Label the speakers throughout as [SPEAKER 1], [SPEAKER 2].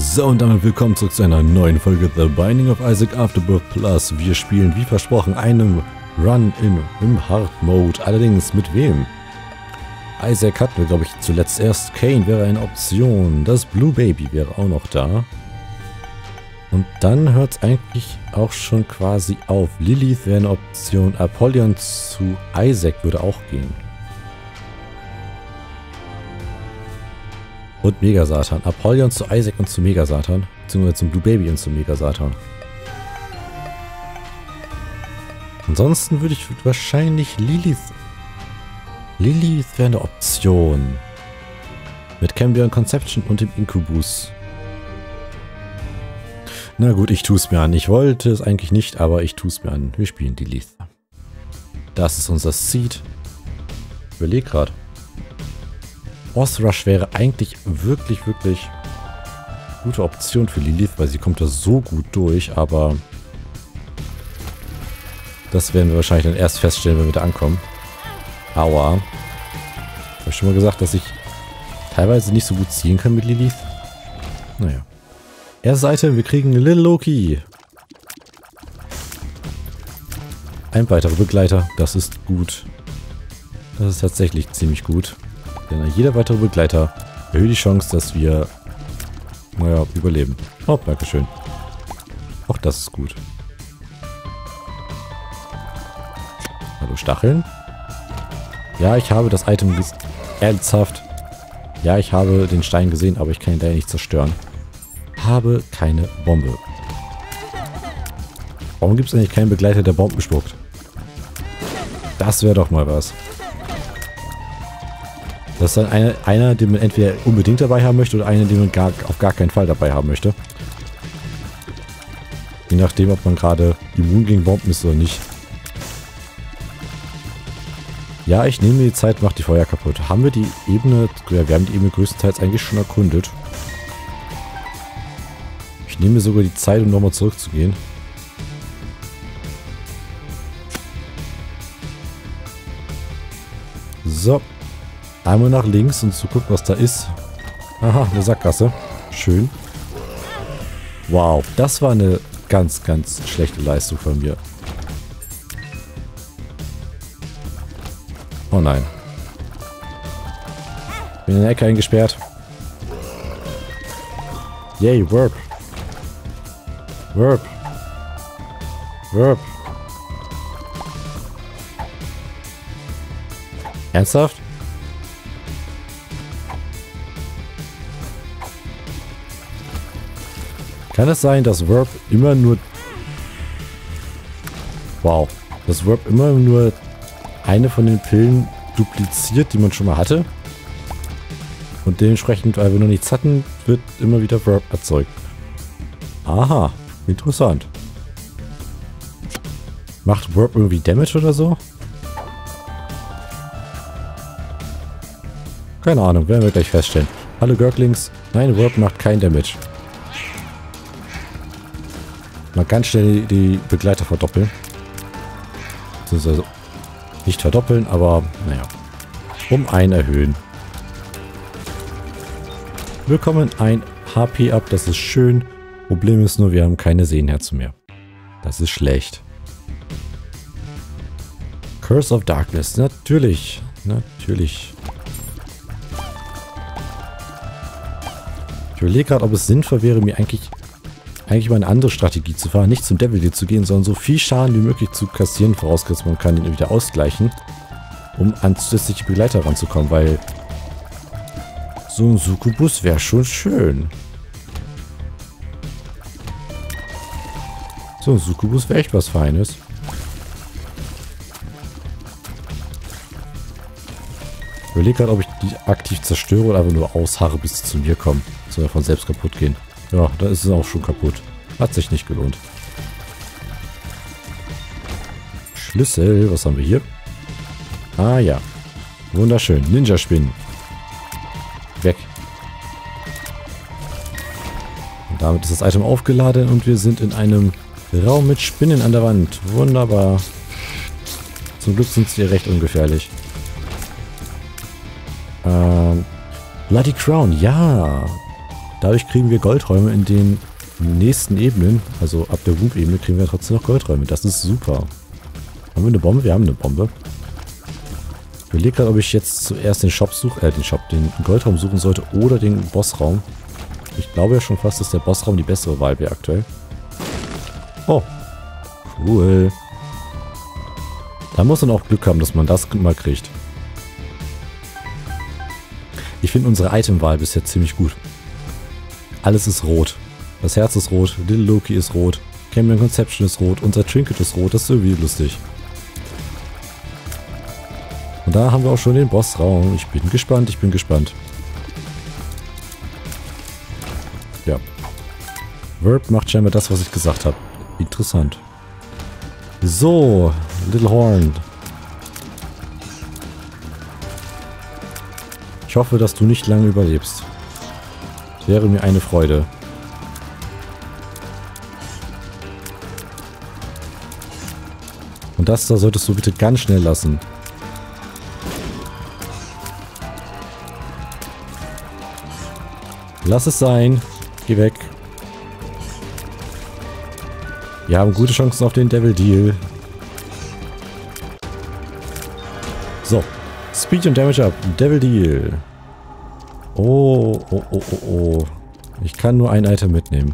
[SPEAKER 1] So, und damit willkommen zurück zu einer neuen Folge The Binding of Isaac Afterbirth Plus. Wir spielen, wie versprochen, einen Run im Hard Mode. Allerdings mit wem? Isaac hatten wir, glaube ich, zuletzt erst. Cain wäre eine Option. Das Blue Baby wäre auch noch da. Und dann hört es eigentlich auch schon quasi auf. Lilith wäre eine Option. Apollyon zu Isaac würde auch gehen. Und Mega-Satan. Apollyon zu Isaac und zu Mega-Satan. Beziehungsweise zum Blue Baby und zu Mega-Satan. Ansonsten würde ich wahrscheinlich Lilith... Lilith wäre eine Option. Mit Cambion Conception und dem Incubus. Na gut, ich tue es mir an. Ich wollte es eigentlich nicht, aber ich tue es mir an. Wir spielen Lilith. Das ist unser Seed. Ich überlege gerade. Boss-Rush wäre eigentlich wirklich gute Option für Lilith, weil sie kommt da so gut durch, aber das werden wir wahrscheinlich dann erst feststellen, wenn wir da ankommen. Aua. Ich habe schon mal gesagt, dass ich teilweise nicht so gut zielen kann mit Lilith. Naja. Erste Seite, wir kriegen Little Loki. Ein weiterer Begleiter, das ist gut. Das ist tatsächlich ziemlich gut. Denn jeder weitere Begleiter erhöht die Chance, dass wir, naja, überleben. Oh, dankeschön. Auch das ist gut. Hallo Stacheln. Ja, ich habe das Item ernsthaft. Ja, ich habe den Stein gesehen, aber ich kann ihn leider nicht zerstören. Habe keine Bombe. Warum gibt es eigentlich keinen Begleiter, der Bomben spuckt? Das wäre doch mal was. Das ist dann einer, den man entweder unbedingt dabei haben möchte oder einer, den man auf gar keinen Fall dabei haben möchte. Je nachdem, ob man gerade immun gegen Bomben ist oder nicht. Ja, ich nehme mir die Zeit, mache die Feuer kaputt. Haben wir die Ebene, ja, wir haben die Ebene größtenteils eigentlich schon erkundet. Ich nehme mir sogar die Zeit, um nochmal zurückzugehen. So. Einmal nach links, um zu gucken, was da ist. Aha, eine Sackgasse. Schön. Wow, das war eine ganz schlechte Leistung von mir. Oh nein. Bin in der Ecke eingesperrt. Yay, Warp. Warp. Warp. Ernsthaft? Kann es sein, dass Warp immer nur... Wow. Dass Warp immer nur eine von den Pillen dupliziert, die man schon mal hatte? Und dementsprechend, weil wir noch nichts hatten, wird immer wieder Warp erzeugt. Aha. Interessant. Macht Warp irgendwie Damage oder so? Keine Ahnung, werden wir gleich feststellen. Hallo Gurglings. Nein, Warp macht kein Damage. Man kann schnell die Begleiter verdoppeln. Also nicht verdoppeln, aber naja. Um ein erhöhen. Wir bekommen ein HP ab, das ist schön. Problem ist nur, wir haben keine Sehnenherzen mehr. Das ist schlecht. Curse of Darkness, natürlich. Natürlich. Ich überlege gerade, ob es sinnvoll wäre, mir eigentlich mal eine andere Strategie zu fahren. Nicht zum Devil Deal zu gehen, sondern so viel Schaden wie möglich zu kassieren, vorausgesetzt man kann den wieder ausgleichen, um an zusätzliche Begleiter ranzukommen, weil so ein Succubus wäre schon schön. So ein Succubus wäre echt was Feines. Ich überlege gerade, ob ich die aktiv zerstöre oder einfach nur ausharre, bis sie zu mir kommen. Soll ja von selbst kaputt gehen. Ja, da ist es auch schon kaputt. Hat sich nicht gelohnt. Schlüssel, was haben wir hier? Ah ja. Wunderschön. Ninja-Spinnen. Weg. Und damit ist das Item aufgeladen und wir sind in einem Raum mit Spinnen an der Wand. Wunderbar. Zum Glück sind sie recht ungefährlich. Bloody Crown, ja. Dadurch kriegen wir Goldräume in den nächsten Ebenen. Also ab der Wump-Ebene kriegen wir trotzdem noch Goldräume. Das ist super. Haben wir eine Bombe? Wir haben eine Bombe. Ich überlege gerade, ob ich jetzt zuerst den Shop suche, den Goldraum suchen sollte oder den Bossraum. Ich glaube ja schon fast, dass der Bossraum die bessere Wahl wäre aktuell. Oh. Cool. Da muss man auch Glück haben, dass man das mal kriegt. Ich finde unsere Itemwahl bisher ziemlich gut. Alles ist rot. Das Herz ist rot, Little Loki ist rot, Cambion Conception ist rot, unser Trinket ist rot. Das ist irgendwie lustig. Und da haben wir auch schon den Bossraum. Ich bin gespannt, ich bin gespannt. Ja. Verb macht scheinbar das, was ich gesagt habe. Interessant. So, Little Horn. Ich hoffe, dass du nicht lange überlebst. Das wäre mir eine Freude. Und das da solltest du bitte ganz schnell lassen. Lass es sein. Geh weg. Wir haben gute Chancen auf den Devil Deal. So. Speed und Damage up. Devil Deal. Oh, oh, oh, oh, oh. Ich kann nur ein Item mitnehmen.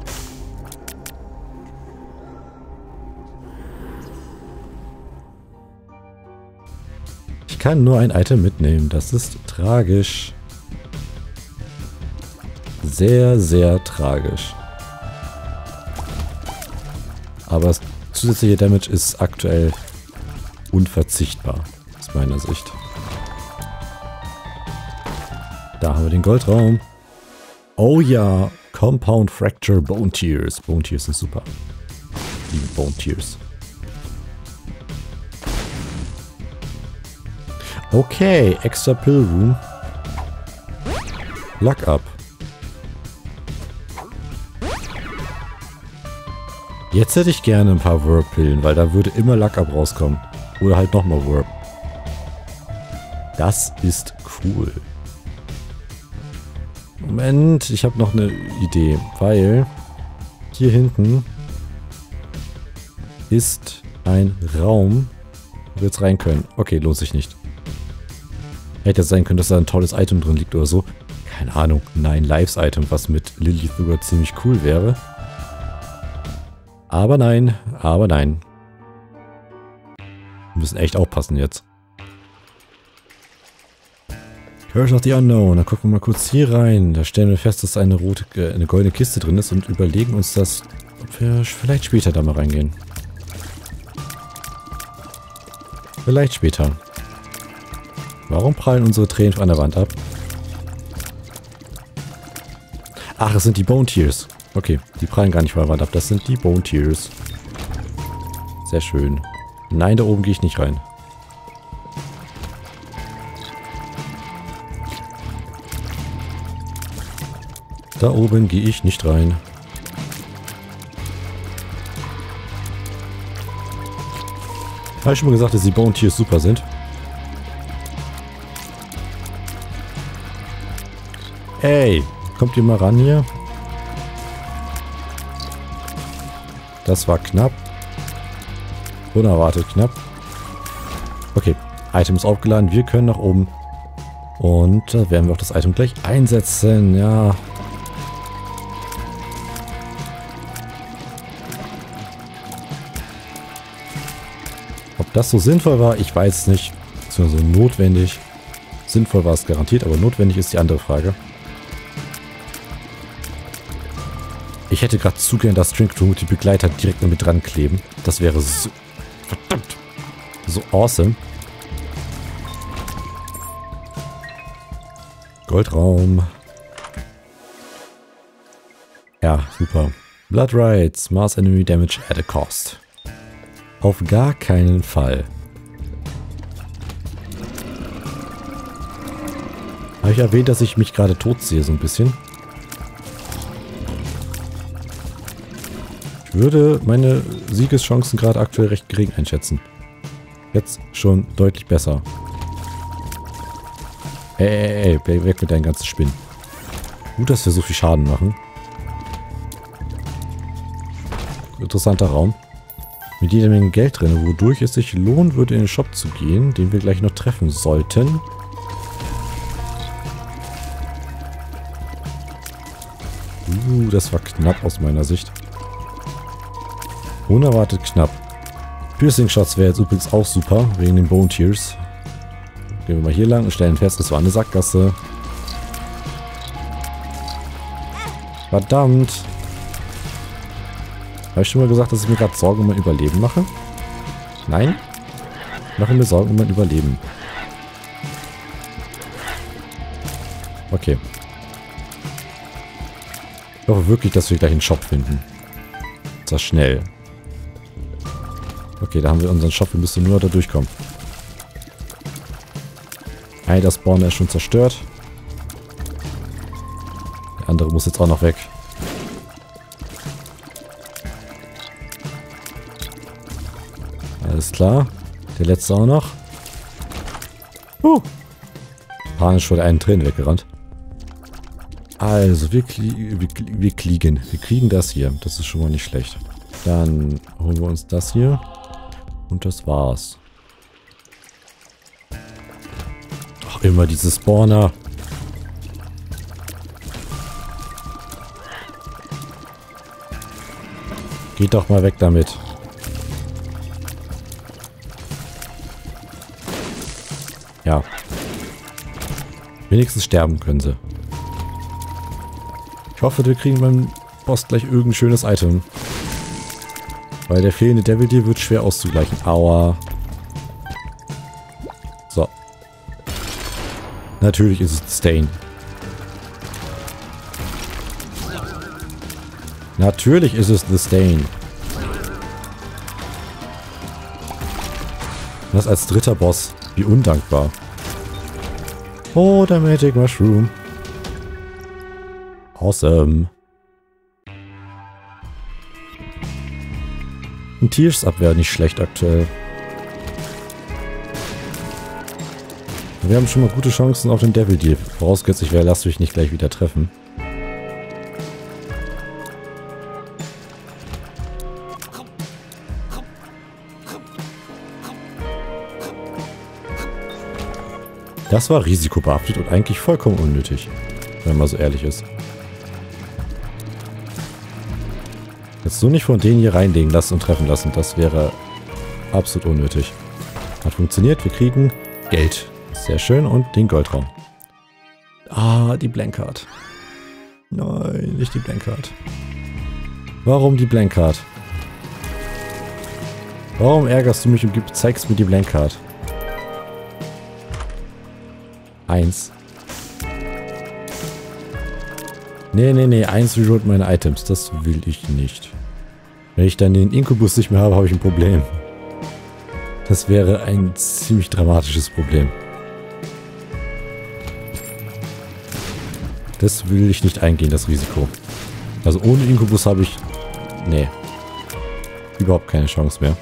[SPEAKER 1] Ich kann nur ein Item mitnehmen. Das ist tragisch. Sehr, sehr tragisch. Aber das zusätzliche Damage ist aktuell unverzichtbar, aus meiner Sicht. Da haben wir den Goldraum. Oh ja, Compound Fracture Bone Tears. Bone Tears sind super. Die Bone Tears. Okay, extra Pill Room. Luck up. Jetzt hätte ich gerne ein paar Verb-Pillen, weil da würde immer Luck up rauskommen. Oder halt nochmal Verb. Das ist cool. Moment, ich habe noch eine Idee, weil hier hinten ist ein Raum, wo wir jetzt rein können. Okay, lohnt sich nicht. Hätte sein können, dass da ein tolles Item drin liegt oder so. Keine Ahnung, 9 Lives Item, was mit Lilith sogar ziemlich cool wäre. Aber nein, aber nein. Wir müssen echt aufpassen jetzt. Curse of the Unknown. Dann gucken wir mal kurz hier rein. Da stellen wir fest, dass eine goldene Kiste drin ist und überlegen uns das, ob wir vielleicht später da mal reingehen. Vielleicht später. Warum prallen unsere Tränen an der Wand ab? Ach, es sind die Bone Tears. Okay, die prallen gar nicht von der Wand ab. Das sind die Bone Tears. Sehr schön. Nein, da oben gehe ich nicht rein. Da oben gehe ich nicht rein. Habe ich schon mal gesagt, dass die Bone Tears super sind? Ey, kommt ihr mal ran hier? Das war knapp. Unerwartet knapp. Okay, Item ist aufgeladen. Wir können nach oben. Und da werden wir auch das Item gleich einsetzen. Ja. Ob das so sinnvoll war, ich weiß es nicht. Beziehungsweise notwendig. Sinnvoll war es garantiert, aber notwendig ist die andere Frage. Ich hätte gerade zu gern das Trinket Room mit die Begleiter direkt mit dran kleben. Das wäre so... Verdammt! So awesome. Goldraum. Ja, super. Blood Rights. Mass Enemy Damage at a Cost. Auf gar keinen Fall. Habe ich erwähnt, dass ich mich gerade tot sehe, so ein bisschen? Ich würde meine Siegeschancen gerade aktuell recht gering einschätzen. Jetzt schon deutlich besser. Ey, weg mit deinen ganzen Spinnen. Gut, dass wir so viel Schaden machen. Interessanter Raum. Mit jeder Menge Geld drin, wodurch es sich lohnen würde, in den Shop zu gehen, den wir gleich noch treffen sollten. Das war knapp aus meiner Sicht. Unerwartet knapp. Piercing Shots wäre jetzt übrigens auch super, wegen den Bone Tears. Gehen wir mal hier lang und stellen fest, das war eine Sackgasse. Verdammt. Habe ich schon mal gesagt, dass ich mir gerade Sorgen um mein Überleben mache? Nein? Ich mache mir Sorgen um mein Überleben. Okay. Ich hoffe wirklich, dass wir gleich einen Shop finden. Das war schnell. Okay, da haben wir unseren Shop. Wir müssen nur da durchkommen. Der Spawner ist schon zerstört. Der andere muss jetzt auch noch weg. Alles klar. Der letzte auch noch. Panisch vor der einen Träne weggerannt. Also, wir kriegen das hier. Das ist schon mal nicht schlecht. Dann holen wir uns das hier. Und das war's. Ach, immer diese Spawner. Geht doch mal weg damit. Ja. Wenigstens sterben können sie. Ich hoffe, wir kriegen beim Boss gleich irgendein schönes Item. Weil der fehlende Devil Deal wird schwer auszugleichen. Aua. So. Natürlich ist es Stain. Natürlich ist es The Stain. Das als dritter Boss. Wie undankbar. Oh, der Magic Mushroom. Awesome. Ein Tears-Up wäre nicht schlecht aktuell. Wir haben schon mal gute Chancen auf den Devil Deal. Vorausgesetzt, ich werde Lastwig nicht gleich wieder treffen. Das war risikobehaftet und eigentlich vollkommen unnötig, wenn man so ehrlich ist. Jetzt so nicht von denen hier reinlegen lassen und treffen lassen, das wäre absolut unnötig. Hat funktioniert, wir kriegen Geld. Sehr schön und den Goldraum. Ah, die Blankcard. Nein, nicht die Blankcard. Warum die Blankcard? Warum ärgerst du mich und zeigst mir die Blankcard? 1. Nee, 1 rerollt meine Items. Das will ich nicht. Wenn ich dann den Inkubus nicht mehr habe, habe ich ein Problem. Das wäre ein ziemlich dramatisches Problem. Das will ich nicht eingehen, das Risiko. Also ohne Inkubus habe ich... Nee. Überhaupt keine Chance mehr.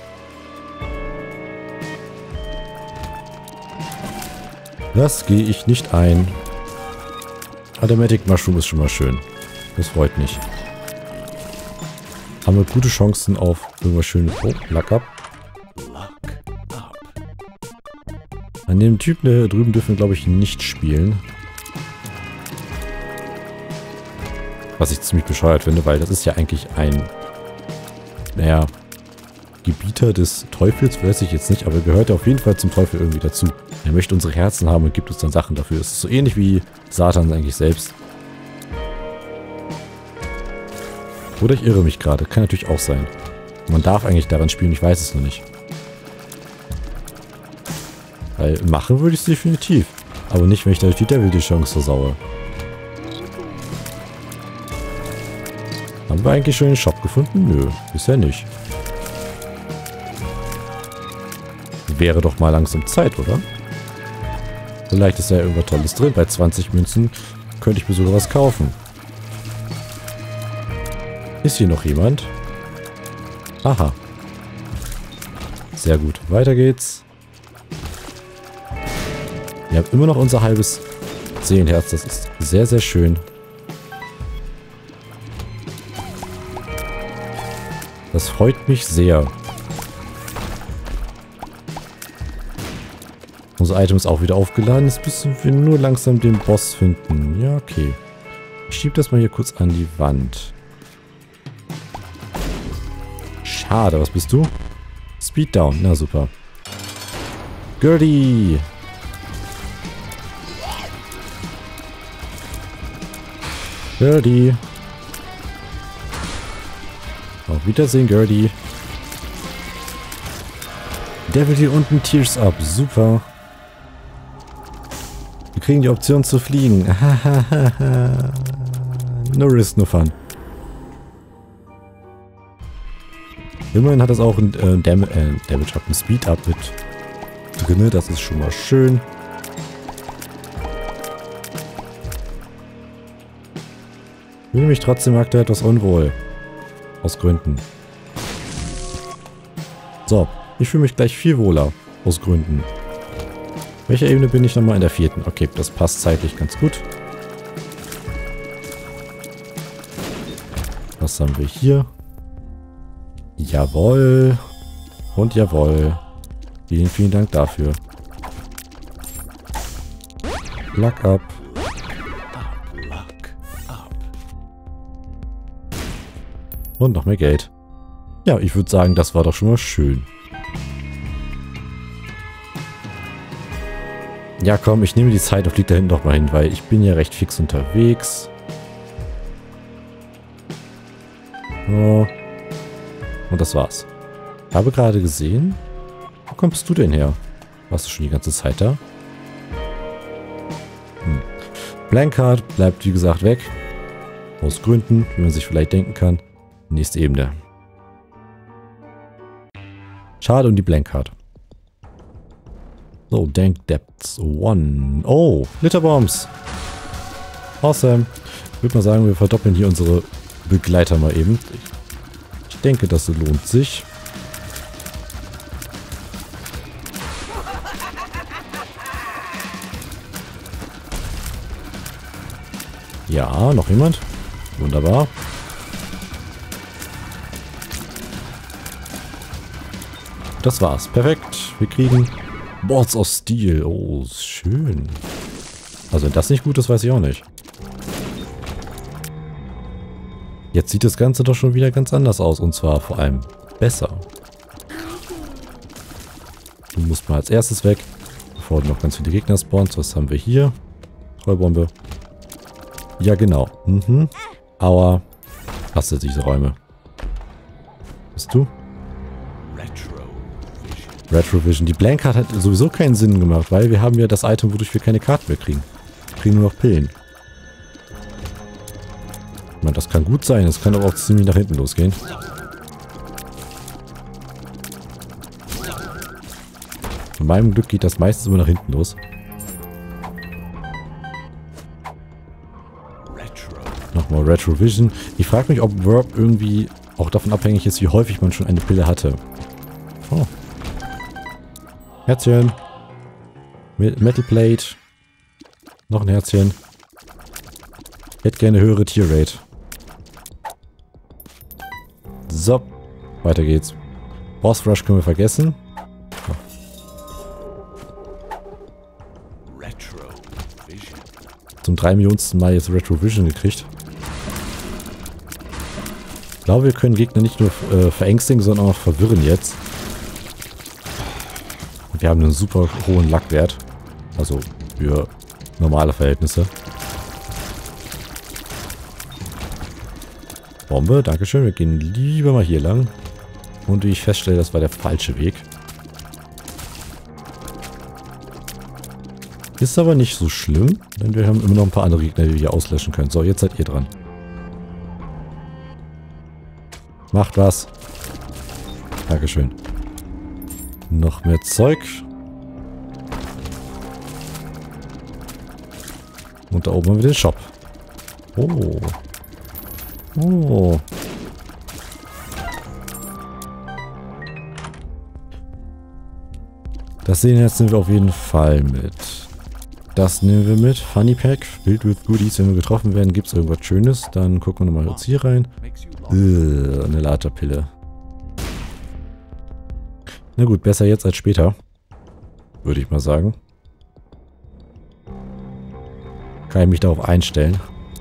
[SPEAKER 1] Das gehe ich nicht ein. Aber der Magic Mushroom ist schon mal schön. Das freut mich. Haben wir gute Chancen auf irgendwas Schönes. Oh, Luck Up. An dem Typen da drüben dürfen wir, glaube ich, nicht spielen. Was ich ziemlich bescheuert finde, weil das ist ja eigentlich ein... Naja... Gebieter des Teufels, weiß ich jetzt nicht, aber gehört ja auf jeden Fall zum Teufel irgendwie dazu. Er möchte unsere Herzen haben und gibt uns dann Sachen dafür. Es ist so ähnlich wie Satan eigentlich selbst. Oder ich irre mich gerade. Kann natürlich auch sein. Man darf eigentlich daran spielen, ich weiß es noch nicht. Weil machen würde ich es definitiv. Aber nicht, wenn ich dadurch die Devil die Chance versaue. Haben wir eigentlich schon den Shop gefunden? Nö, bisher nicht. Wäre doch mal langsam Zeit, oder? Vielleicht ist da ja irgendwas Tolles drin. Bei 20 Münzen könnte ich mir sogar was kaufen. Ist hier noch jemand? Aha. Sehr gut. Weiter geht's. Wir haben immer noch unser halbes Seelenherz. Das ist sehr, sehr schön. Das freut mich sehr. Unser Item ist auch wieder aufgeladen. Jetzt müssen wir nur langsam den Boss finden. Ja, okay. Ich schiebe das mal hier kurz an die Wand. Schade, was bist du? Speed down, na super. Gertie! Gertie! Auf Wiedersehen, Gertie. Der will hier unten Tears Up. Super. Wir kriegen die Option zu fliegen. No risk, no fun. Immerhin hat das auch ein Damage Up, ein Speed Up mit drin. Das ist schon mal schön. Ich fühle mich trotzdem aktuell etwas unwohl. Aus Gründen. So, ich fühle mich gleich viel wohler. Aus Gründen. Welcher Ebene bin ich nochmal? In der 4. Okay, das passt zeitlich ganz gut. Was haben wir hier? Jawohl. Und jawohl. Vielen, vielen Dank dafür. Luck up. Und noch mehr Geld. Ja, ich würde sagen, das war doch schon mal schön. Ja, komm, ich nehme die Zeit und fliege da hinten doch mal hin, weil ich bin ja recht fix unterwegs. So. Und das war's. Ich habe gerade gesehen. Wo kommst du denn her? Warst du schon die ganze Zeit da? Blankheart bleibt wie gesagt weg. Aus Gründen, wie man sich vielleicht denken kann. Nächste Ebene. Schade um die Blankheart. So, Dank Depths 1. Oh, Glitterbombs. Awesome. Ich würde mal sagen, wir verdoppeln hier unsere Begleiter mal eben. Ich denke, das lohnt sich. Ja, noch jemand? Wunderbar. Das war's. Perfekt. Wir kriegen Boards of Steel. Oh, schön. Also wenn das nicht gut ist, weiß ich auch nicht. Jetzt sieht das Ganze doch schon wieder ganz anders aus. Und zwar vor allem besser. Du musst mal als erstes weg. Bevor noch ganz viele Gegner spawnen. Was haben wir hier? Streubombe. Ja, genau. Aua. Hasse diese Räume. Bist du? Retrovision. Die Blankheart hat sowieso keinen Sinn gemacht, weil wir haben ja das Item, wodurch wir keine Karten mehr kriegen. Wir kriegen nur noch Pillen. Ich meine, das kann gut sein. Das kann aber auch ziemlich nach hinten losgehen. Zu meinem Glück geht das meistens immer nach hinten los. Nochmal Retrovision. Ich frage mich, ob Verb irgendwie auch davon abhängig ist, wie häufig man schon eine Pille hatte. Oh. Herzchen. Metal Plate. Noch ein Herzchen. Ich hätte gerne höhere Tierrate. So. Weiter geht's. Boss Rush können wir vergessen. Oh. Zum 3 Millionsten Mal jetzt Retrovision gekriegt. Ich glaube, wir können Gegner nicht nur verängstigen, sondern auch verwirren jetzt. Wir haben einen super hohen Lackwert. Also für normale Verhältnisse. Bombe, dankeschön. Wir gehen lieber mal hier lang. Und wie ich feststelle, das war der falsche Weg. Ist aber nicht so schlimm, denn wir haben immer noch ein paar andere Gegner, die wir hier auslöschen können. So, jetzt seid ihr dran. Macht was. Dankeschön. Noch mehr Zeug. Und da oben haben wir den Shop. Oh. Oh. Das sehen jetzt nehmen wir auf jeden Fall mit. Das nehmen wir mit. Funny Pack. Filled with Goodies. Wenn wir getroffen werden, gibt es irgendwas Schönes. Dann gucken wir nochmal jetzt hier rein. Eine Laterpille. Na gut, besser jetzt als später. Würde ich mal sagen. Kann ich mich darauf einstellen.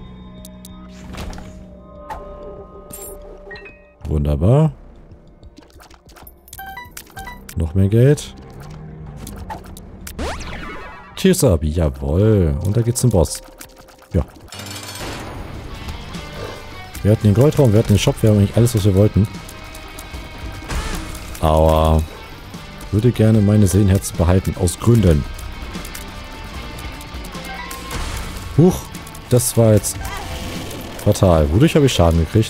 [SPEAKER 1] Wunderbar. Noch mehr Geld. Cheers up. Jawohl. Und da geht's zum Boss. Ja. Wir hatten den Goldraum, wir hatten den Shop, wir haben eigentlich alles, was wir wollten. Aber würde gerne meine Seelenherzen behalten. Aus Gründen. Huch. Das war jetzt fatal. Wodurch habe ich Schaden gekriegt?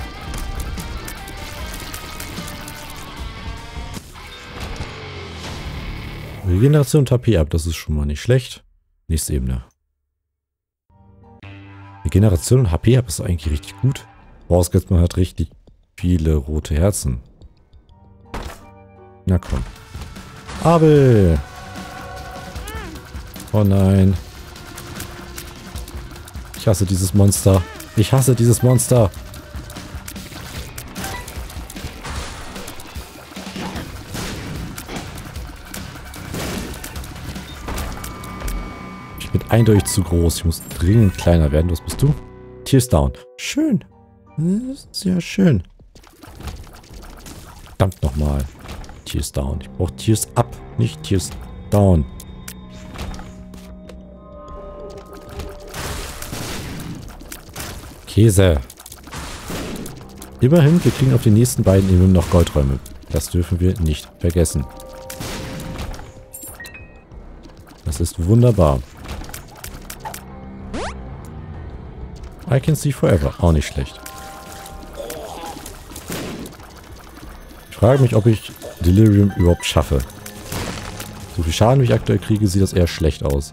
[SPEAKER 1] Regeneration und HP ab, das ist schon mal nicht schlecht. Nächste Ebene. Regeneration und HP ab ist eigentlich richtig gut. Vorausgesetzt, man hat richtig viele rote Herzen. Na komm. Abel! Oh nein. Ich hasse dieses Monster. Ich hasse dieses Monster. Ich bin eindeutig zu groß. Ich muss dringend kleiner werden. Was bist du? Tears down. Schön. Sehr schön. Verdammt nochmal. Tears down. Ich brauche Tears up, nicht Tears down. Käse. Immerhin, wir kriegen auf den nächsten beiden Ebenen noch Goldräume. Das dürfen wir nicht vergessen. Das ist wunderbar. I can see forever. Auch nicht schlecht. Ich frage mich, ob ich Delirium überhaupt schaffe. So viel Schaden, wie ich aktuell kriege, sieht das eher schlecht aus.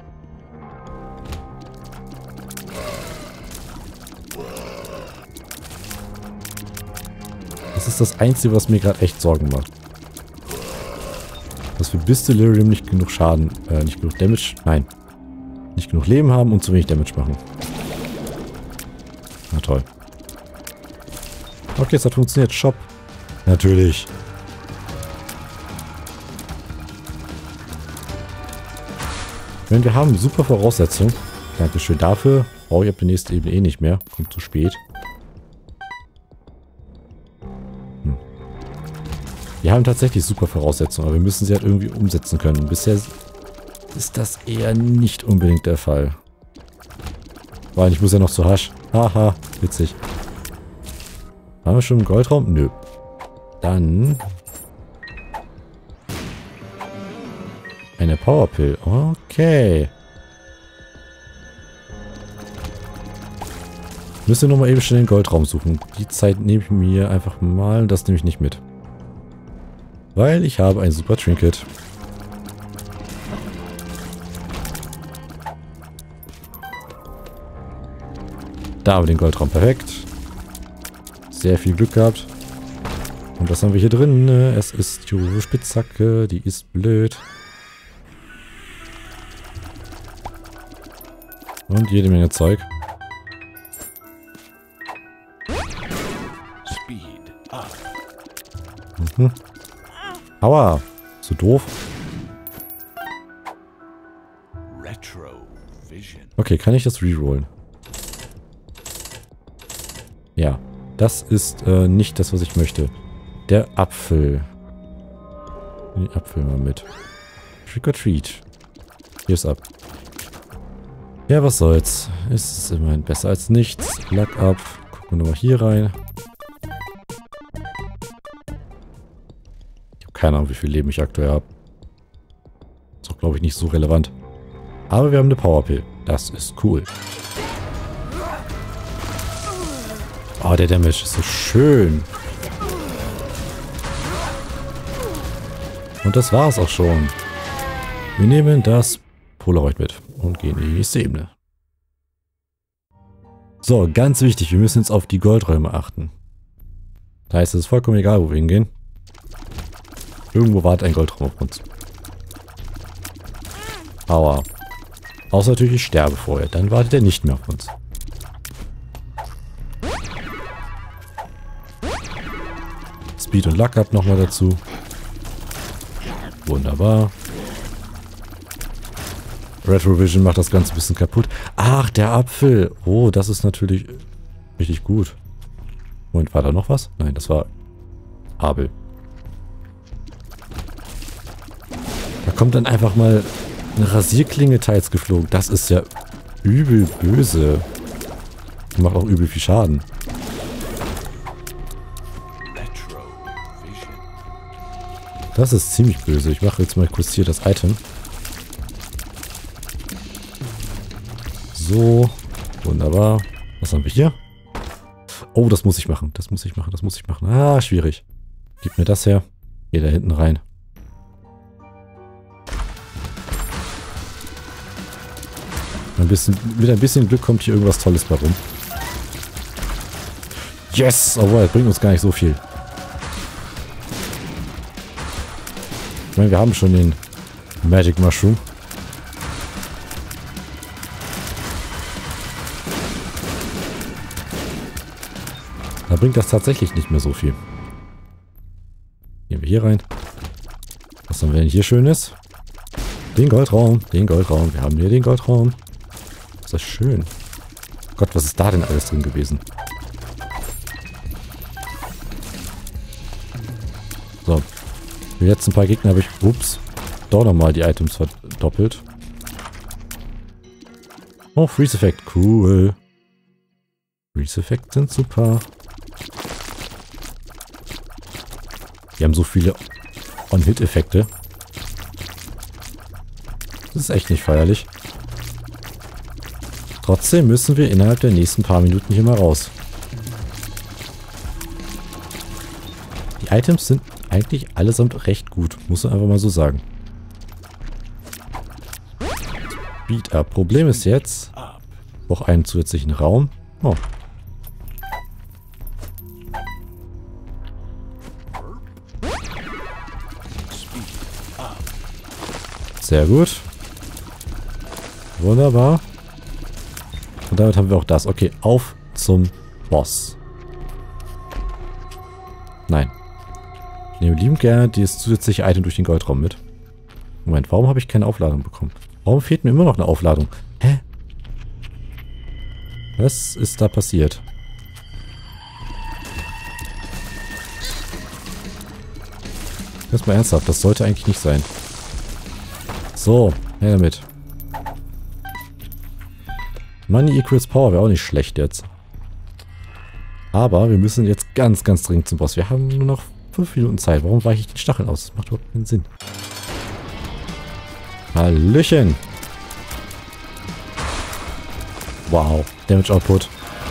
[SPEAKER 1] Das ist das Einzige, was mir gerade echt Sorgen macht. Dass wir bis Delirium nicht genug Schaden, nicht genug Damage, nein, nicht genug Leben haben und zu wenig Damage machen. Na toll. Okay, es hat funktioniert. Shop. Natürlich. Wenn wir haben super Voraussetzung. Dankeschön dafür. Brauche ich ab der nächsten Ebene eh nicht mehr. Kommt zu spät. Wir haben tatsächlich super Voraussetzungen, aber wir müssen sie halt irgendwie umsetzen können. Bisher ist das eher nicht unbedingt der Fall. Weil ich muss ja noch zu Hasch. Haha, witzig. Haben wir schon einen Goldraum? Nö. Dann eine Powerpill. Okay. Müssen wir nochmal eben schnell den Goldraum suchen. Die Zeit nehme ich mir einfach mal. Das nehme ich nicht mit. Weil ich habe ein super Trinket. Da haben wir den Goldraum. Perfekt. Sehr viel Glück gehabt. Und was haben wir hier drin? Es ist die Spitzhacke. Die ist blöd. Und jede Menge Zeug. Mhm. Aua. So doof. Okay, kann ich das rerollen? Ja. Das ist nicht das, was ich möchte. Der Apfel. Den Apfel mal mit. Trick or treat. Hier ist ab. Ja, was soll's. Ist immerhin besser als nichts. Luck up. Gucken wir nochmal hier rein. Ich habe keine Ahnung, wie viel Leben ich aktuell habe. Ist auch, glaube ich, nicht so relevant. Aber wir haben eine Powerpill. Das ist cool. Oh, der Damage ist so schön. Und das war's auch schon. Wir nehmen das Polaroid mit und gehen in die nächste Ebene. So, ganz wichtig, wir müssen jetzt auf die Goldräume achten. Da heißt es ist vollkommen egal, wo wir hingehen. Irgendwo wartet ein Goldraum auf uns. Aua. Außer natürlich, ich sterbe vorher. Dann wartet er nicht mehr auf uns. Speed und Luck Up nochmal dazu. Wunderbar. Retrovision macht das Ganze ein bisschen kaputt. Ach, der Apfel. Oh, das ist natürlich richtig gut. Moment, war da noch was? Nein, das war Abel. Da kommt dann einfach mal eine Rasierklinge teils geflogen. Das ist ja übel böse. Macht auch übel viel Schaden. Das ist ziemlich böse. Ich mache jetzt mal kurz hier das Item. So. Wunderbar. Was haben wir hier? Oh, das muss ich machen. Das muss ich machen. Das muss ich machen. Ah, schwierig. Gib mir das her. Geh da hinten rein. Mit ein bisschen Glück kommt hier irgendwas Tolles bei rum. Yes! Obwohl, das bringt uns gar nicht so viel. Ich meine, wir haben schon den Magic Mushroom. Da bringt das tatsächlich nicht mehr so viel. Gehen wir hier rein. Was haben wir denn hier Schönes? Den Goldraum. Den Goldraum. Wir haben hier den Goldraum. Ist das schön. Gott, was ist da denn alles drin gewesen? So. Für jetzt ein paar Gegner habe ich, ups, doch nochmal die Items verdoppelt. Oh, Freeze-Effekt. Cool. Freeze-Effekt sind super. Die haben so viele On-Hit-Effekte. Das ist echt nicht feierlich. Trotzdem müssen wir innerhalb der nächsten paar Minuten hier mal raus. Die Items sind eigentlich allesamt recht gut, muss man einfach mal so sagen. Speed up. Problem ist jetzt, ich brauche einen zusätzlichen Raum. Oh. Sehr gut. Wunderbar. Und damit haben wir auch das. Okay, auf zum Boss. Nein. Ich nehme liebend gerne dieses zusätzliche Item durch den Goldraum mit. Moment, warum habe ich keine Aufladung bekommen? Warum fehlt mir immer noch eine Aufladung? Hä? Was ist da passiert? Jetzt mal ernsthaft, das sollte eigentlich nicht sein. So, her damit. Money equals Power wäre auch nicht schlecht jetzt. Aber wir müssen jetzt ganz, ganz dringend zum Boss. Wir haben nur noch 5 Minuten Zeit. Warum weiche ich den Stacheln aus? Das macht überhaupt keinen Sinn. Hallöchen. Wow. Damage Output.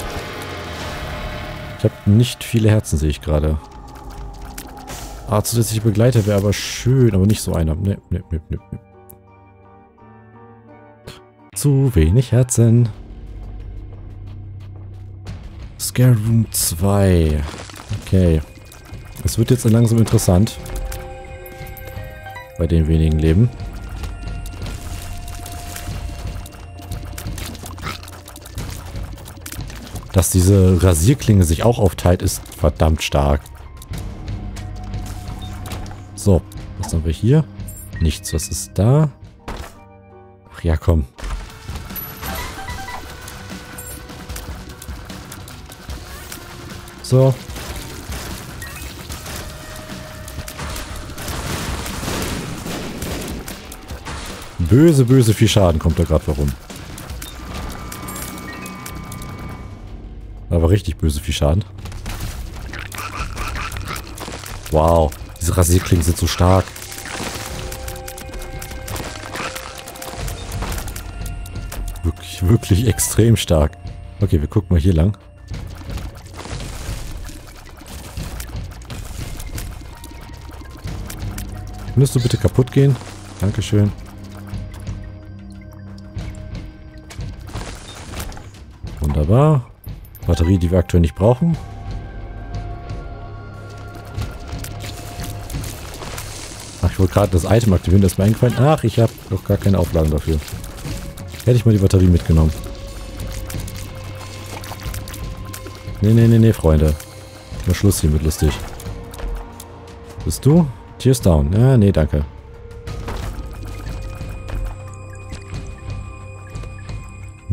[SPEAKER 1] Ich habe nicht viele Herzen, sehe ich gerade. Ah, zusätzliche Begleiter wäre aber schön, aber nicht so einer. Ne. Zu wenig Herzen. Scare Room 2. Okay. Es wird jetzt langsam interessant. Bei den wenigen Leben. Dass diese Rasierklinge sich auch aufteilt, ist verdammt stark. So, was haben wir hier? Nichts, was ist da? Ach ja, komm. So. Böse, böse viel Schaden kommt da gerade warum. Aber richtig böse viel Schaden. Wow. Diese Rasierklingen sind so stark. Wirklich, wirklich extrem stark. Okay, wir gucken mal hier lang. Könntest du bitte kaputt gehen? Dankeschön. Wunderbar. Batterie, die wir aktuell nicht brauchen. Ach, ich wollte gerade das Item aktivieren, das ist mir eingefallen. Ach, ich habe doch gar keine Aufladung dafür. Hätte ich mal die Batterie mitgenommen. Nee, Freunde. Mal Schluss hier mit lustig. Bist du? Tears down. Ja, nee, danke.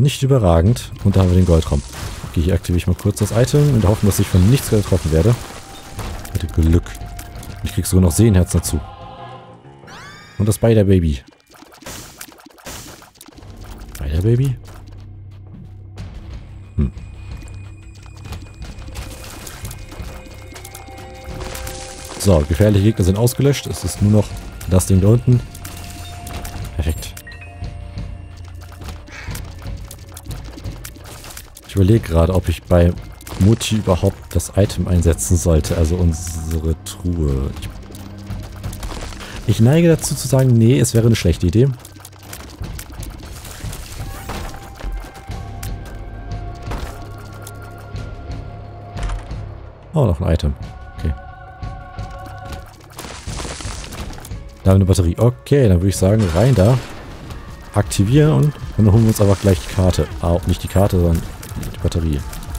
[SPEAKER 1] nicht überragend. Und da haben wir den Goldraum. Okay, hier aktiviere ich mal kurz das Item in der Hoffnung, dass ich von nichts getroffen werde. Bitte Glück. Ich krieg sogar noch Seenherz dazu. Und das Spider-Baby. Spider-Baby? So, gefährliche Gegner sind ausgelöscht. Es ist nur noch das Ding da unten. Perfekt. Ich überlege gerade, ob ich bei Mutti überhaupt das Item einsetzen sollte. Also unsere Truhe. Ich neige dazu zu sagen, nee, es wäre eine schlechte Idee. Oh, noch ein Item. Okay. Da haben wir eine Batterie. Okay, dann würde ich sagen, rein da. Aktivieren und dann holen wir uns aber gleich die Karte. Ah, nicht die Karte, sondern die Batterie.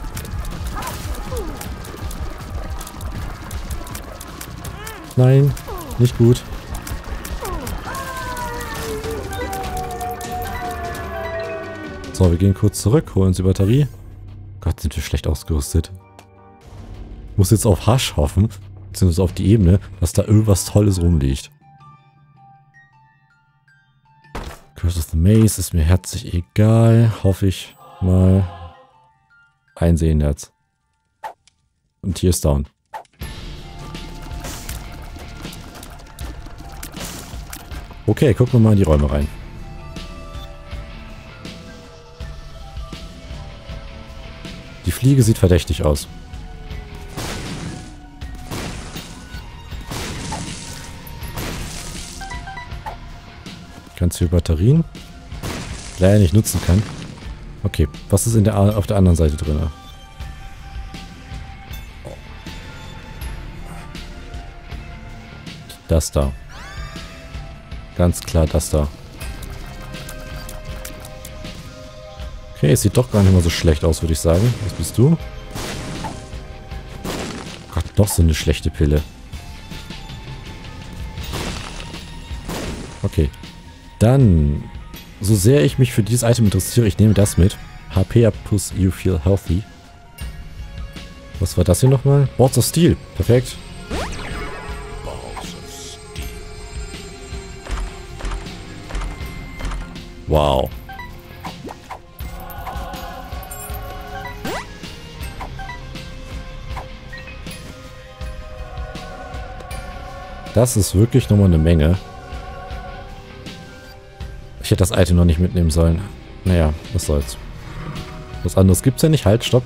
[SPEAKER 1] Nein, nicht gut. So, wir gehen kurz zurück, holen uns die Batterie. Gott, sind wir schlecht ausgerüstet. Ich muss jetzt auf Hush hoffen, beziehungsweise auf die Ebene, dass da irgendwas Tolles rumliegt. Curse of the Maze ist mir herzlich egal. Hoffe ich mal. Ein Seenherz. Und hier ist down. Okay, gucken wir mal in die Räume rein. Die Fliege sieht verdächtig aus. Ganz viele Batterien. Leider nicht nutzen kann. Okay, was ist auf der anderen Seite drin? Das da. Ganz klar das da. Okay, es sieht doch gar nicht mal so schlecht aus, würde ich sagen. Was bist du? Gott, doch so eine schlechte Pille. Okay. Dann, so sehr ich mich für dieses Item interessiere, ich nehme das mit. HP up plus you feel healthy. Was war das hier nochmal? Balls of Steel. Perfekt. Wow. Das ist wirklich nochmal eine Menge. Ich hätte das Item noch nicht mitnehmen sollen. Naja, was soll's. Was anderes gibt's ja nicht. Halt, stopp.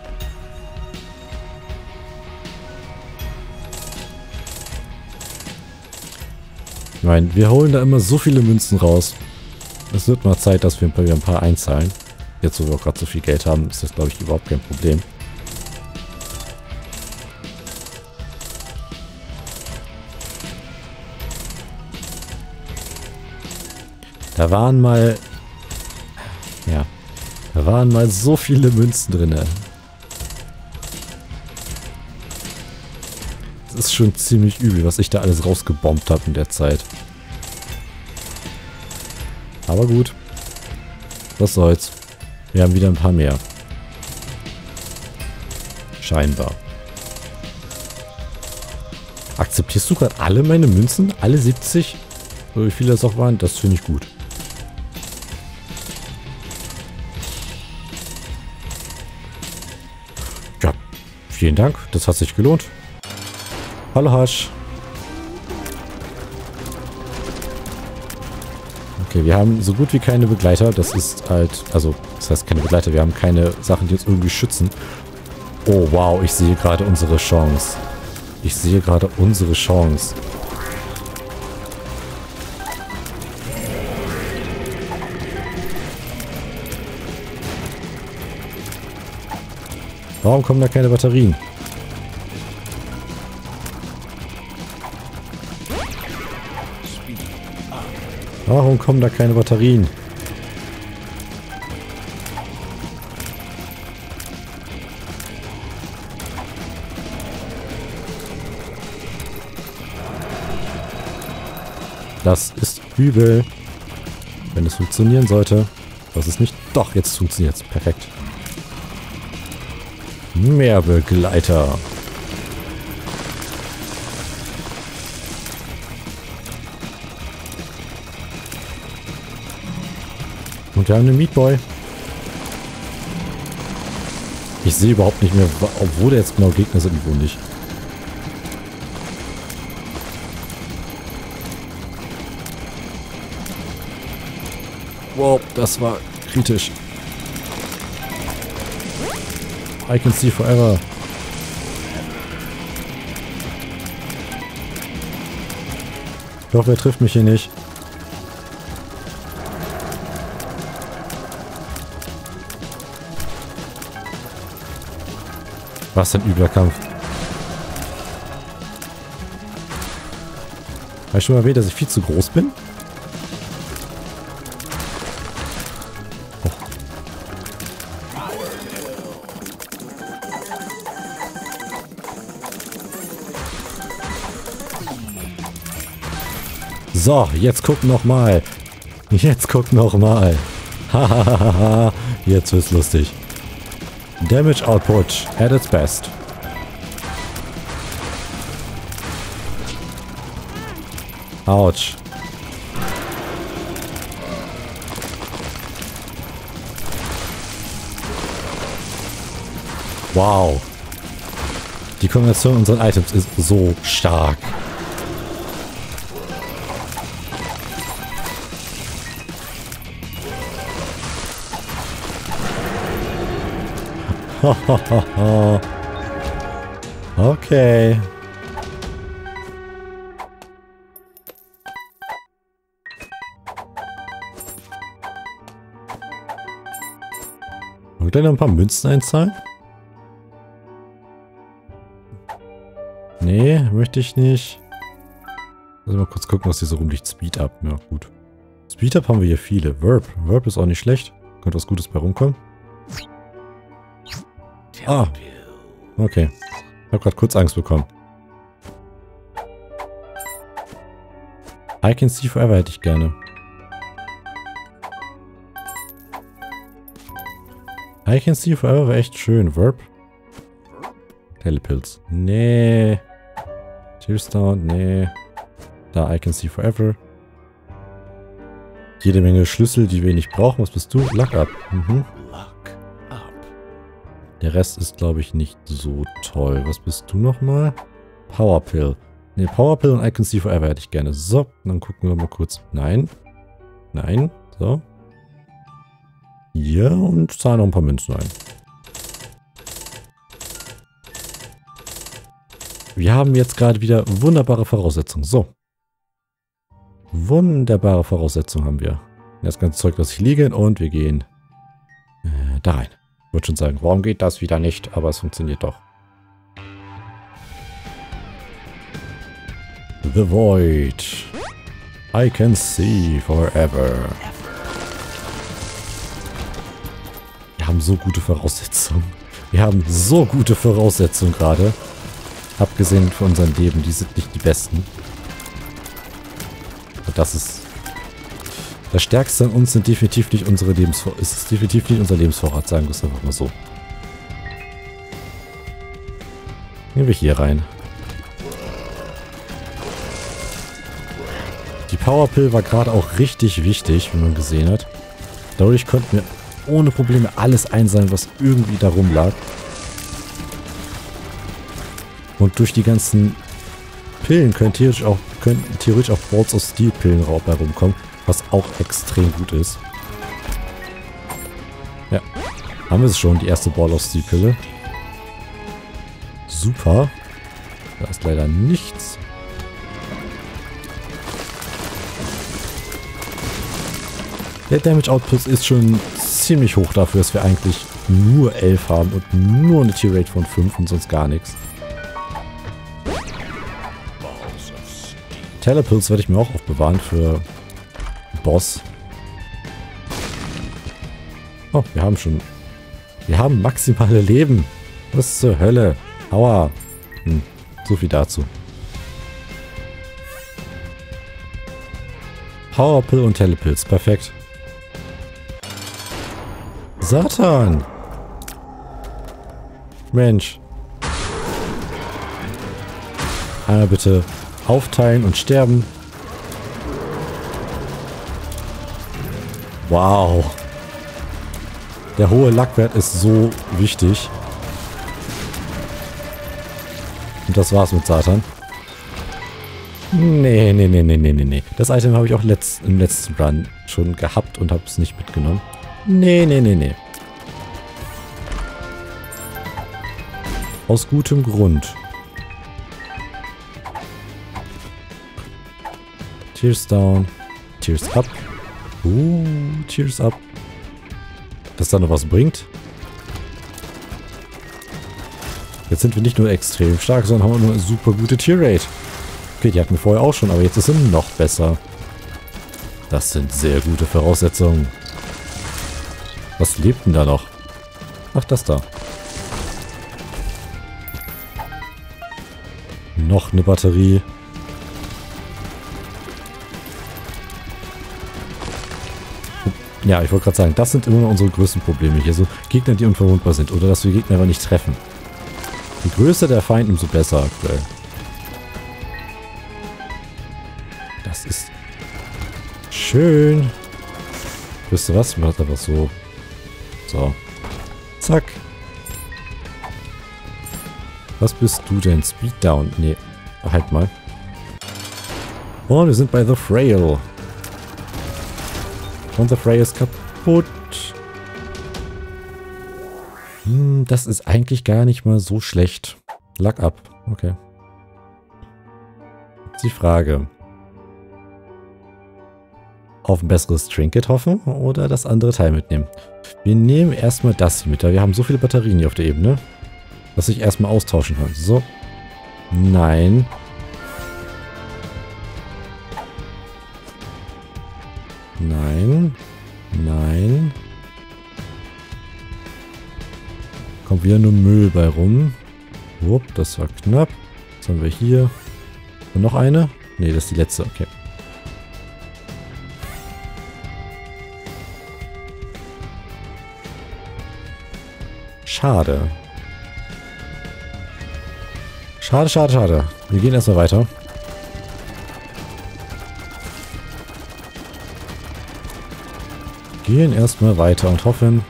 [SPEAKER 1] Ich meine, wir holen da immer so viele Münzen raus. Es wird mal Zeit, dass wir ein paar einzahlen. Jetzt, wo wir auch gerade so viel Geld haben, ist das, glaube ich, überhaupt kein Problem. Da waren mal... Ja. Da waren mal so viele Münzen drin. Das ist schon ziemlich übel, was ich da alles rausgebombt habe in der Zeit. Aber gut. Was soll's. Wir haben wieder ein paar mehr. Scheinbar. Akzeptierst du gerade alle meine Münzen? Alle 70? Oder wie viele das auch waren? Das finde ich gut. Ja, vielen Dank. Das hat sich gelohnt. Hallo Hush. Okay, wir haben so gut wie keine Begleiter. Das ist halt, also, das heißt keine Begleiter. Wir haben keine Sachen, die uns irgendwie schützen. Oh, wow, ich sehe gerade unsere Chance. Ich sehe gerade unsere Chance. Warum kommen da keine Batterien? Warum kommen da keine Batterien? Das ist übel, wenn es funktionieren sollte. Das ist nicht... Doch, jetzt funktioniert es. Perfekt. Mehr Begleiter. Und wir haben einen Meat Boy. Ich sehe überhaupt nicht mehr, obwohl da jetzt genau Gegner sind, wo nicht. Wow, das war kritisch. I can see forever. Ich hoffe, er trifft mich hier nicht. Was ein übler Kampf. Habe ich schon mal erwähnt, dass ich viel zu groß bin? Oh. So, jetzt guck noch mal. Jetzt guck noch mal. Hahaha. Jetzt wird's lustig. Damage output at its best. Autsch. Wow. Die Kombination unserer Items ist so stark. Okay. Wollt ihr noch ein paar Münzen einzahlen? Nee, möchte ich nicht. Also mal kurz gucken, was hier so rumliegt. Speed Up. Ja, gut. Speed Up haben wir hier viele. Verb. Verb ist auch nicht schlecht. Könnte was Gutes bei rumkommen. Ah. Okay. Ich habe gerade kurz Angst bekommen. I can see forever hätte ich gerne. I can see forever wäre echt schön. Verb. Telepilz. Nee. Tearstone. Nee. Da I can see forever. Jede Menge Schlüssel, die wir nicht brauchen. Was bist du? Luck Up. Mhm. Der Rest ist, glaube ich, nicht so toll. Was bist du nochmal? Power Pill. Ne, Power Pill und I can see forever hätte ich gerne. So, dann gucken wir mal kurz. Nein. Nein. So. Hier und zahlen noch ein paar Münzen ein. Wir haben jetzt gerade wieder wunderbare Voraussetzungen. So. Wunderbare Voraussetzungen haben wir. Das ganze Zeug, das hier liegen und wir gehen da rein. Ich würde schon sagen, warum geht das wieder nicht? Aber es funktioniert doch. The Void. I can see forever. Wir haben so gute Voraussetzungen. Wir haben so gute Voraussetzungen gerade. Abgesehen von unserem Leben, die sind nicht die besten. Und das ist... Das Stärkste an uns sind definitiv nicht unsere ist definitiv nicht unser Lebensvorrat, sagen wir es einfach mal so. Gehen wir hier rein. Die Powerpill war gerade auch richtig wichtig, wie man gesehen hat. Dadurch konnten wir ohne Probleme alles einsammeln, was irgendwie da rumlag. Und durch die ganzen Pillen könnten theoretisch auch Balls of Steel Pillen herumkommen. Was auch extrem gut ist. Ja. Haben wir es schon, die erste Ball of Steel Pille. Super. Da ist leider nichts. Der Damage Output ist schon ziemlich hoch dafür, dass wir eigentlich nur 11 haben und nur eine Tier-Rate von 5 und sonst gar nichts. Telepills werde ich mir auch aufbewahren für Boss. Oh, wir haben schon... Wir haben maximale Leben. Was zur Hölle? Aua. So viel dazu. Powerpill und Telepilz. Perfekt. Satan! Mensch. Einmal bitte aufteilen und sterben. Wow. Der hohe Lackwert ist so wichtig. Und das war's mit Satan. Nee. Das Item habe ich auch im letzten Run schon gehabt und habe es nicht mitgenommen. Nee. Aus gutem Grund. Tears down. Tears up. Tears up. Dass da noch was bringt. Jetzt sind wir nicht nur extrem stark, sondern haben auch nur eine super gute Tear-Rate. Okay, die hatten wir vorher auch schon, aber jetzt ist sie noch besser. Das sind sehr gute Voraussetzungen. Was lebt denn da noch? Ach, das da. Noch eine Batterie. Ja, ich wollte gerade sagen, das sind immer noch unsere größten Probleme hier. So Gegner, die unverwundbar sind oder dass wir Gegner aber nicht treffen. Je größer der Feind, umso besser aktuell. Das ist schön. Wisst ihr was? Macht einfach so. So. Zack. Was bist du denn? Speeddown? Nee. Halt mal. Und wir sind bei The Frail. Und The Frail ist kaputt. Das ist eigentlich gar nicht mal so schlecht. Luck up. Okay. Jetzt die Frage. Auf ein besseres Trinket hoffen oder das andere Teil mitnehmen? Wir nehmen erstmal das hier mit. Wir haben so viele Batterien hier auf der Ebene, dass ich erstmal austauschen kann. So. Nein. Nein. Nein. Kommt wieder nur Müll bei rum. Wupp, das war knapp. Was haben wir hier? Und noch eine? Ne, das ist die letzte. Okay. Schade. Schade. Wir gehen erstmal weiter. Gehen erstmal weiter und hoffen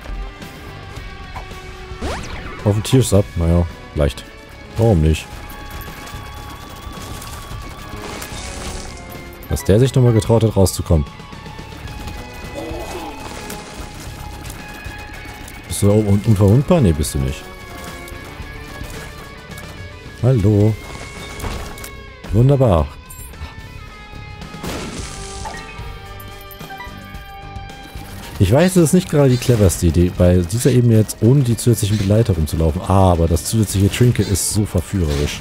[SPEAKER 1] auf den Tears up. Naja, leicht. Warum nicht? Dass der sich nochmal getraut hat, rauszukommen. Bist du da oben unverwundbar? Ne, bist du nicht. Hallo. Wunderbar. Ich weiß, es ist nicht gerade die cleverste Idee, bei dieser Ebene jetzt ohne die zusätzlichen Begleiter rumzulaufen. Aber das zusätzliche Trinket ist so verführerisch.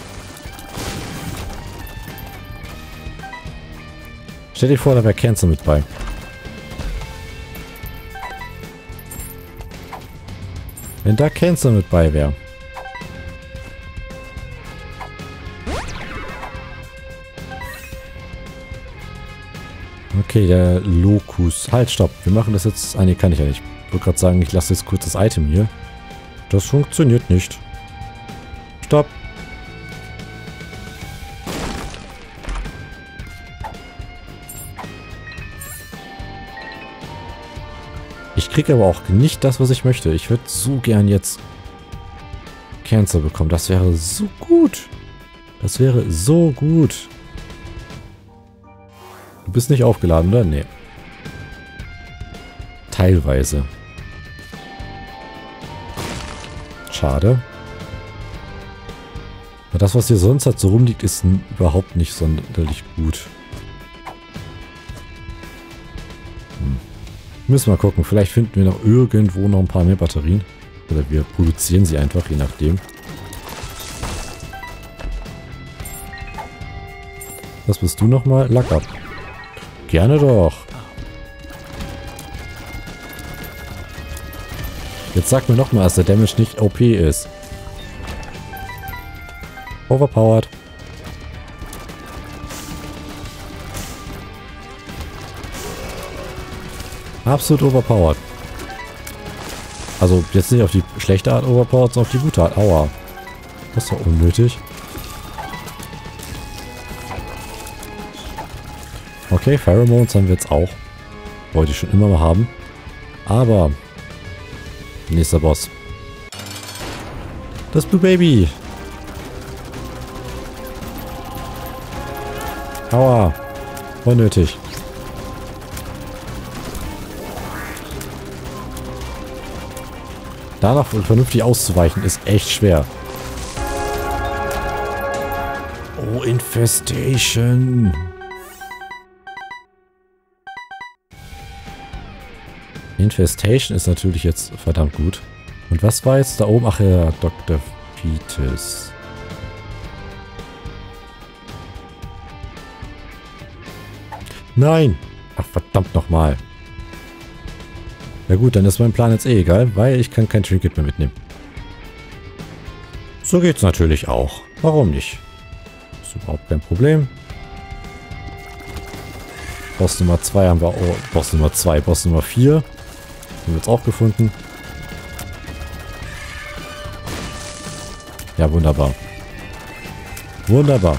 [SPEAKER 1] Stell dir vor, da wäre Cancer mit bei. Wenn da Cancer mit bei wäre. Okay, der Locus. Halt, stopp. Wir machen das jetzt... Ah, ne, kann ich ja nicht. Ich wollte gerade sagen, ich lasse jetzt kurz das Item hier. Das funktioniert nicht. Stopp. Ich kriege aber auch nicht das, was ich möchte. Ich würde so gern jetzt Cancer bekommen. Das wäre so gut. Das wäre so gut. Du bist nicht aufgeladen, oder? Nee. Teilweise. Schade. Aber das, was hier sonst halt so rumliegt, ist überhaupt nicht sonderlich gut. Müssen wir mal gucken. Vielleicht finden wir noch irgendwo noch ein paar mehr Batterien. Oder wir produzieren sie einfach, je nachdem. Was bist du nochmal? Luck up. Gerne doch. Jetzt sag mir nochmal, dass der Damage nicht OP ist. Overpowered. Absolut overpowered. Also jetzt nicht auf die schlechte Art overpowered, sondern auf die gute Art. Aua. Das war unnötig. Okay, Pheromones haben wir jetzt auch. Wollte ich schon immer mal haben. Aber nächster Boss. Das Blue Baby. Aua. Unnötig. Danach vernünftig auszuweichen ist echt schwer. Oh, Infestation. Infestation ist natürlich jetzt verdammt gut. Und was war jetzt da oben? Ach ja, Dr. Fetus. Nein! Ach, verdammt nochmal. Ja gut, dann ist mein Plan jetzt eh egal, weil ich kann kein Trinket mehr mitnehmen. So geht's natürlich auch. Warum nicht? Ist überhaupt kein Problem. Boss Nummer 2 haben wir auch. Boss Nummer 2, Boss Nummer 4. Haben wir jetzt auch gefunden. Ja, wunderbar. Wunderbar.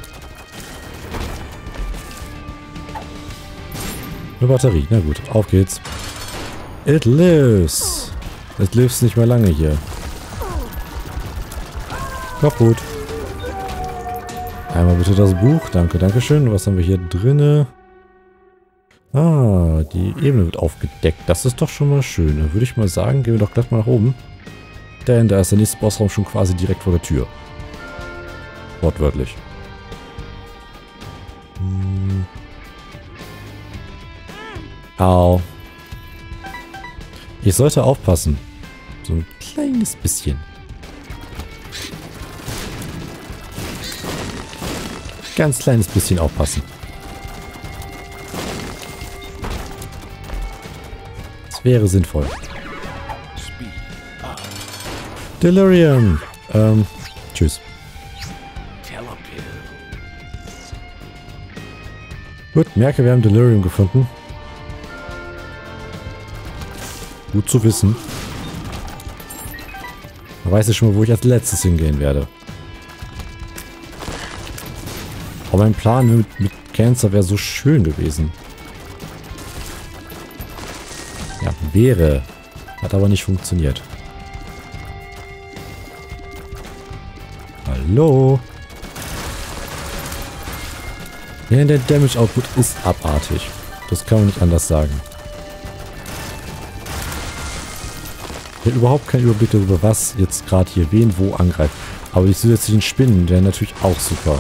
[SPEAKER 1] Eine Batterie. Na gut, auf geht's. It lives. Es lives nicht mehr lange hier. Kaputt. Einmal bitte das Buch. Danke, danke schön. Was haben wir hier drinne? Ah, die Ebene wird aufgedeckt. Das ist doch schon mal schön. Dann würde ich mal sagen, gehen wir doch gleich mal nach oben. Denn da ist der nächste Bossraum schon quasi direkt vor der Tür. Wortwörtlich. Au. Ich sollte aufpassen. So ein kleines bisschen. Ganz kleines bisschen aufpassen. Das wäre sinnvoll. Delirium. Tschüss. Gut, merke, wir haben Delirium gefunden. Gut zu wissen. Man weiß ich schon mal, wo ich als letztes hingehen werde. Aber mein Plan mit Cancer wäre so schön gewesen. Ja, wäre. Hat aber nicht funktioniert. Hallo? Ja, der Damage Output ist abartig. Das kann man nicht anders sagen. Ich habe überhaupt keinen Überblick darüber, was jetzt gerade hier wen wo angreift. Aber die zusätzlichen Spinnen wären natürlich auch super.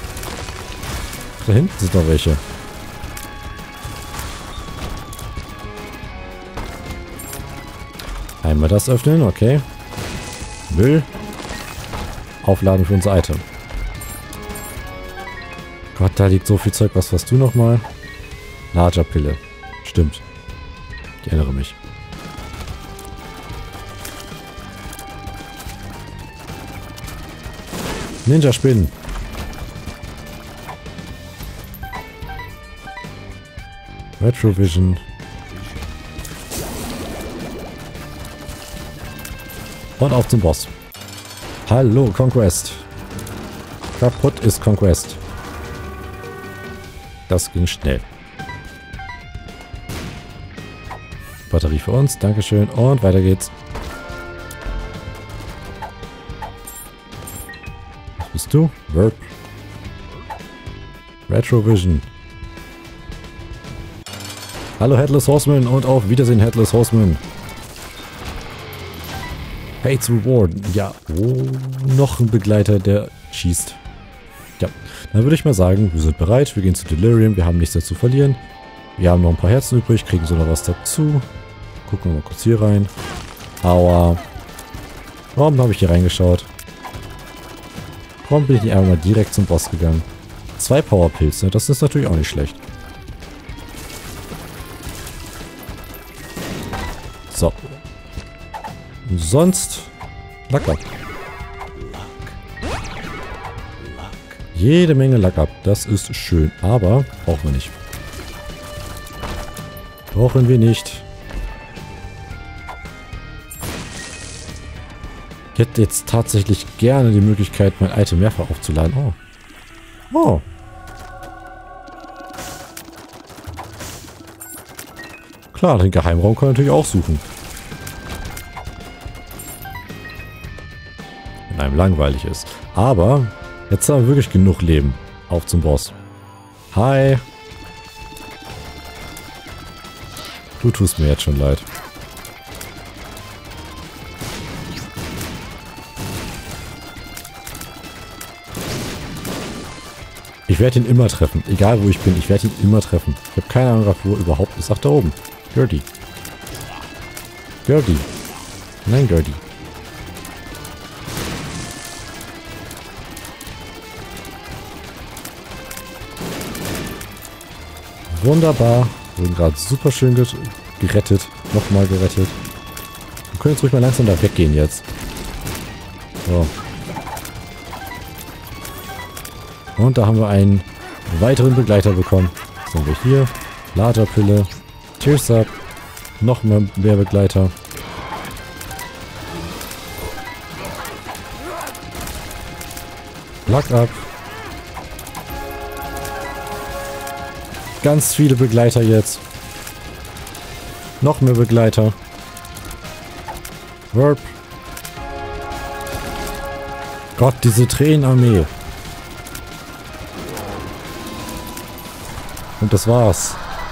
[SPEAKER 1] Da hinten sind noch welche. Einmal das öffnen, okay. Müll. Aufladen für unser Item. Gott, da liegt so viel Zeug. Was warst du nochmal? Larger Pille. Stimmt. Ich erinnere mich. Ninja-Spinnen. Retrovision. Und auf zum Boss. Hallo, Conquest. Kaputt ist Conquest. Das ging schnell. Batterie für uns, dankeschön. Und weiter geht's. Was bist du? Verb. Retrovision. Hallo Headless Horseman und auf Wiedersehen Headless Horseman. Fates Reward. Ja, oh, noch ein Begleiter, der schießt. Ja, dann würde ich mal sagen, wir sind bereit. Wir gehen zu Delirium. Wir haben nichts mehr zu verlieren. Wir haben noch ein paar Herzen übrig, kriegen so noch was dazu. Gucken wir mal kurz hier rein. Aua. Warum habe ich hier reingeschaut? Warum bin ich nicht einfach mal direkt zum Boss gegangen? 2 Powerpilze, das ist natürlich auch nicht schlecht. So. Und sonst Luck up. Jede Menge Luck up. Das ist schön. Aber brauchen wir nicht. Brauchen wir nicht. Ich hätte jetzt tatsächlich gerne die Möglichkeit, mein Item mehrfach aufzuladen. Oh. Oh. Klar, den Geheimraum kann man natürlich auch suchen. Wenn einem langweilig ist. Aber jetzt haben wir wirklich genug Leben. Auf zum Boss. Hi. Du tust mir jetzt schon leid. Ich werde ihn immer treffen. Egal wo ich bin, ich werde ihn immer treffen. Ich habe keine Ahnung, wo überhaupt ist. Ach, da oben. Gertie. Gertie. Nein, Gertie. Wunderbar. Wir wurden gerade super schön gerettet. Nochmal gerettet. Wir können jetzt ruhig mal langsam da weggehen jetzt. So. Und da haben wir einen weiteren Begleiter bekommen. Was haben wir hier? Lagerpille. Tears Up. Noch mehr Begleiter. Luck Up. Ganz viele Begleiter jetzt. Noch mehr Begleiter. Warp. Gott, diese Tränenarmee. Und das war's.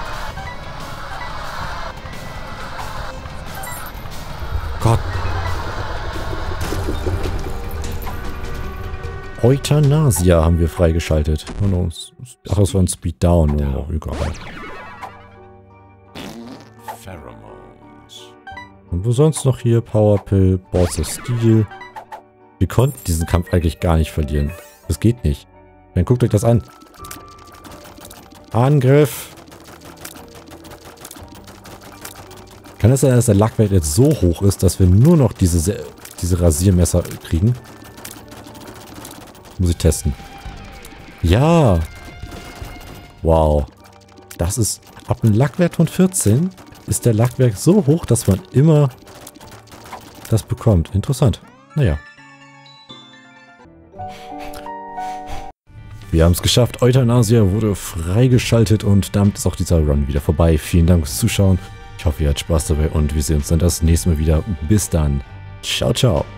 [SPEAKER 1] Gott. Euthanasia haben wir freigeschaltet. Oh no. Ach, das war ein Speed Down. Oh, egal. Und wo sonst noch hier? Power Pill, Balls of Steel. Wir konnten diesen Kampf eigentlich gar nicht verlieren. Das geht nicht. Dann guckt euch das an. Angriff. Kann es sein, dass der Lackwert jetzt so hoch ist, dass wir nur noch diese Rasiermesser kriegen? Muss ich testen. Ja. Wow. Das ist... Ab einem Lackwert von 14 ist der Lackwert so hoch, dass man immer das bekommt. Interessant. Naja. Wir haben es geschafft. Euthanasia wurde freigeschaltet und damit ist auch dieser Run wieder vorbei. Vielen Dank fürs Zuschauen. Ich hoffe, ihr habt Spaß dabei und wir sehen uns dann das nächste Mal wieder. Bis dann. Ciao, ciao.